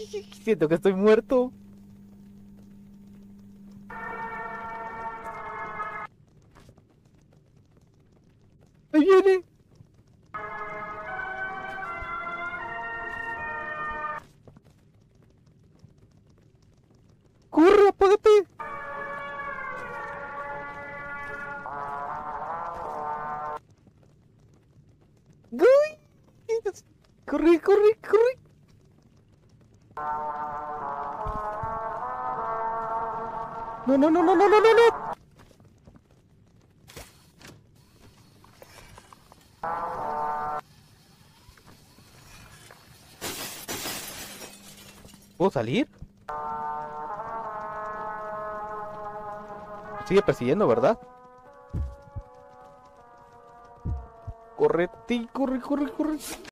Siento que estoy muerto. Ahí viene. ¡Corre, apágate! ¡Uy! ¡Corre, corre, corre! No, no, no, no, no, no, no, no. ¿Puedo salir? Me sigue persiguiendo, ¿verdad? Corre, ti, corre, corre, corre.